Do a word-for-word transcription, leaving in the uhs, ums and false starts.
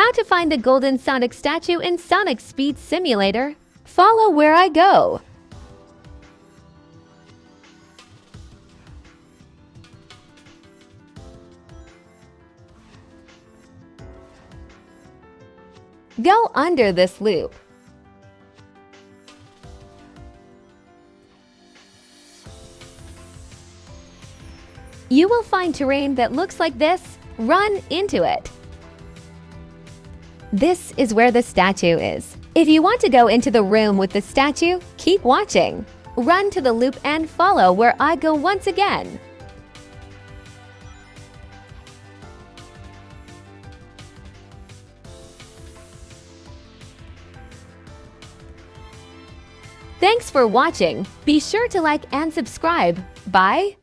How to find the golden Sonic statue in Sonic Speed Simulator. Follow where I go. Go under this loop. You will find terrain that looks like this. Run into it. This is where the statue is. If you want to go into the room with the statue, keep watching. Run to the loop and follow where I go once again. Thanks for watching. Be sure to like and subscribe. Bye!